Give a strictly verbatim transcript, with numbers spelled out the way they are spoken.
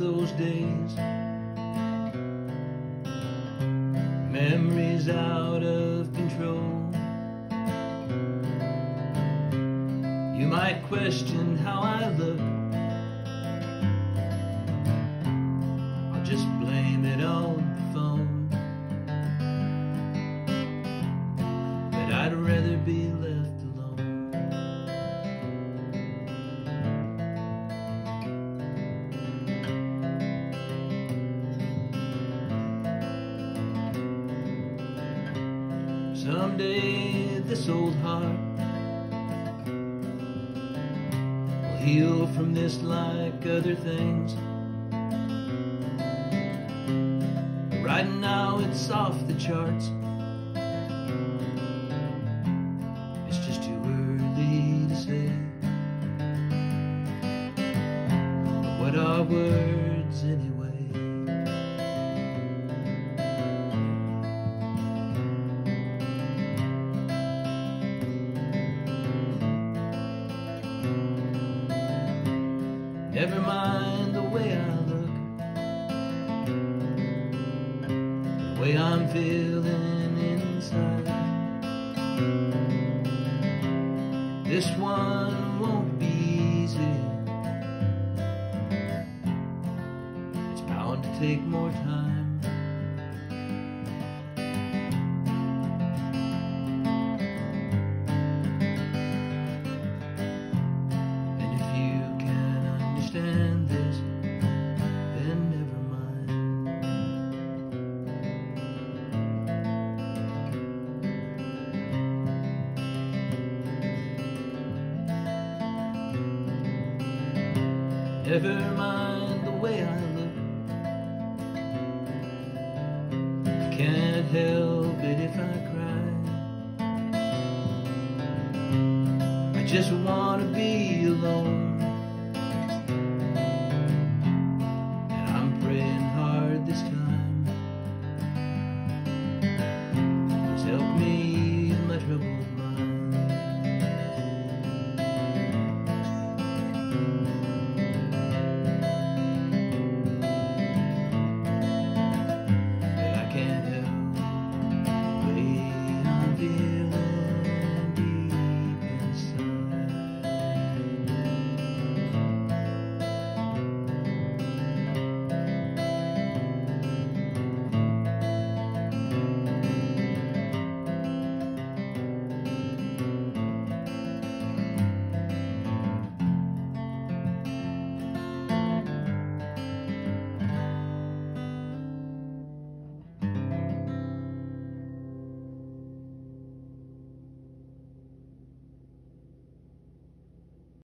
those days, memories out of control. You might question how I look, I'll just blame it on the phone. But I'd rather be left alone. Someday this old heart will heal from this like other things. Right now it's off the charts. It's just too early to say. What are words anyway? Never mind the way I look, the way I'm feeling inside. This one won't be easy. It's bound to take more time. This, then never mind. Never mind the way I look, I can't help it if I cry. I just want to be alone.